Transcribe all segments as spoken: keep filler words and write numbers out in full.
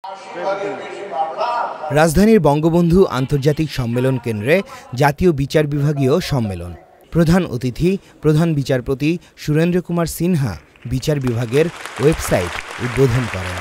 রাজধানীর বঙ্গবন্ধু আন্তর্জাতিক সম্মেলন কেন্দ্রে জাতীয় বিচার বিভাগীয় সম্মেলন। প্রধান অতিথি প্রধান বিচারপতি সুরেন্দ্র কুমার সিনহা বিচার বিভাগের ওয়েবসাইট উদ্বোধন করেন।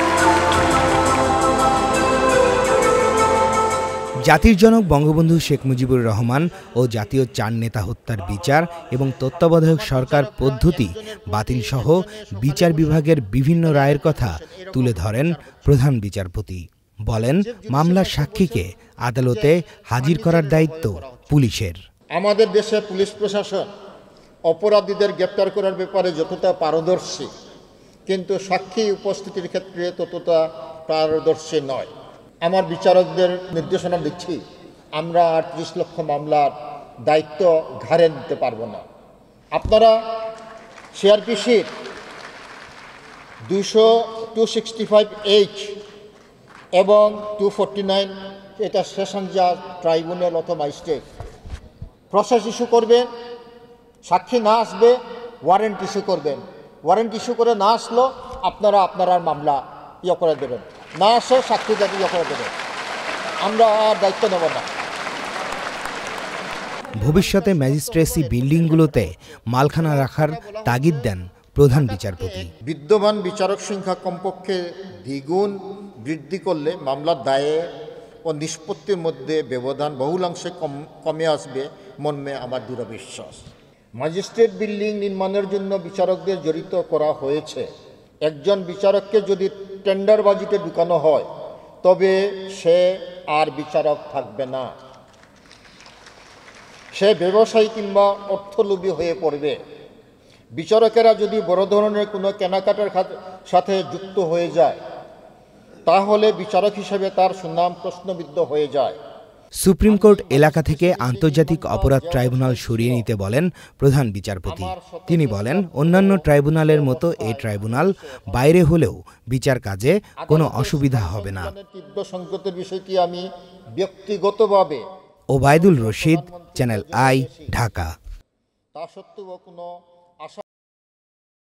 জাতির জনক বঙ্গবন্ধু শেখ মুজিবুর রহমান ও জাতীয় চার নেতা হত্যার বিচার এবং তত্ত্বাবধায়ক সরকার পদ্ধতি বাতিল সহ বিচার বিভাগের বিভিন্ন রায়ের কথা তুলে ধরেন প্রধান বিচারপতি। বলেন, মামলার সাক্ষীকে আদালতে হাজির করার দায়িত্ব পুলিশের। আমাদের দেশে পুলিশ প্রশাসন অপরাধীদের গ্রেপ্তার করার ব্যাপারে যতটা পারদর্শী, কিন্তু সাক্ষী উপস্থিতির ক্ষেত্রে ততটা পারদর্শী নয়। আমার বিচারকদের নির্দেশনা দিচ্ছি, আমরা আটত্রিশ লক্ষ মামলার দায়িত্ব ঘাড়ে নিতে পারবো না। আপনারা সিআরপিসির দুইশো টু সিক্সটি ফাইভ এইচ এবং টু ফোরটি নাইন এটা সেশন জাজ, ট্রাইব্যুনাল অথবা ম্যাজিস্ট্রেট প্রসেস ইস্যু করবেন। সাক্ষী না আসবে ওয়ারেন্ট ইস্যু করবেন। ওয়ারেন্ট ইস্যু করে না আসলো আপনারা আপনারা মামলা ইয়ে করে দেবেন, না আসে সাক্ষী যাতে ইয়ে করে দেবেন। আমরা আর দায়িত্ব নেব না। ভবিষ্যতে ম্যাজিস্ট্রেসি বিল্ডিংগুলোতে মালখানা রাখার তাগিদ দেন প্রধান বিচারপতি। বিদ্যমান বিচারক সংখ্যা কমপক্ষে দ্বিগুণ বৃদ্ধি করলে মামলার দায়ে ও নিষ্পত্তির মধ্যে ব্যবধান বহুলাংশে কম কমে আসবে মর্মে আমার দৃঢ় বিশ্বাস। ম্যাজিস্ট্রেট বিল্ডিং নির্মাণের জন্য বিচারকদের জড়িত করা হয়েছে। একজন বিচারককে যদি টেন্ডারবাজিতে ঢুকানো হয় তবে সে আর বিচারক থাকবে না, সে ব্যবসায়ী কিংবা অর্থলোভী হয়ে পড়বে। বিচারকেরা যদি বড় ধরনের কোনো কেনাকাটার সাথে যুক্ত হয়ে যায় তাহলে বিচারক হিসেবে তার সুনাম প্রশ্নবিদ্ধ হয়ে যায়। সুপ্রিম কোর্ট এলাকা থেকে আন্তর্জাতিক অপরাধ ট্রাইব্যুনাল সরিয়ে নিতে বলেন প্রধান বিচারপতি। তিনি বলেন, অন্যান্য ট্রাইব্যুনালের মতো এই ট্রাইব্যুনাল বাইরে হলেও বিচার কাজে কোনো অসুবিধা হবে না। তীব্র সংকটের বিষয়টি আমি ব্যক্তিগতভাবে ওবায়দুল রশিদ, চ্যানেল আই, ঢাকা। তা সত্ত্বেও কোনো